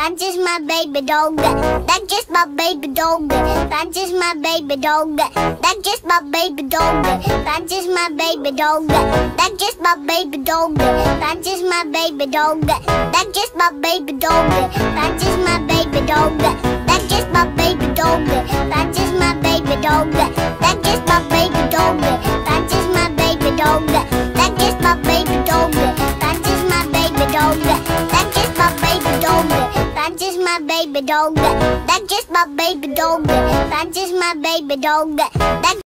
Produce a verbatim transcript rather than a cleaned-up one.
That's just my baby dog. That's just my baby dog. That's just my baby dog. That's just my baby dog. That's just my baby dog. That's just my baby dog. That's just my baby dog. That's just my baby dog. That's just my baby dog. That's just my baby dog. That's just my baby dog. That's just my baby dog. That's just my baby dog. That's just my baby dog. That's just my baby dog. That's just my baby dog. That's just my baby dog. That's just my baby dog. That's just my baby dog. That's